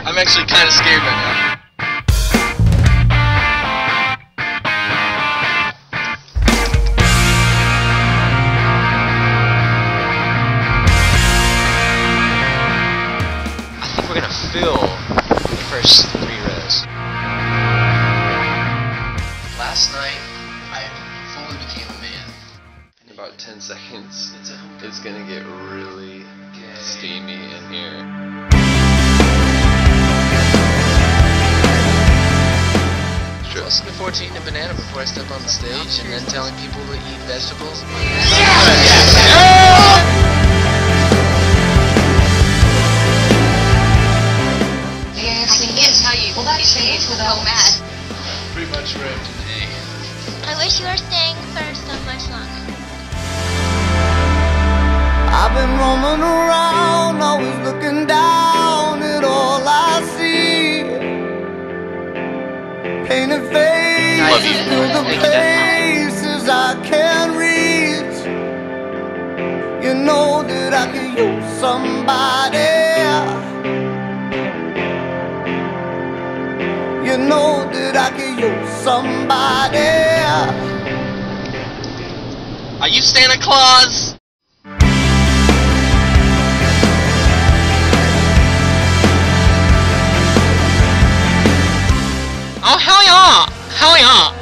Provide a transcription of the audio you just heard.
I'm actually kind of scared right now. I think we're gonna fill the first 3 rows. Last night, I fully became a man. In about 10 seconds, it's gonna get really steamy in here. I was looking forward to eating a banana before I step on the stage and then telling people to eat vegetables. I can't tell you. Will that change with so mad? Pretty much ripped an A. I wish you were staying for so much longer. I've been roaming around, always looking down at all I see. Painted faces through the places I can't reach. You know that I could use somebody. You know that I could use somebody. Are you Santa Claus? Oh, hell yeah! Hell yeah!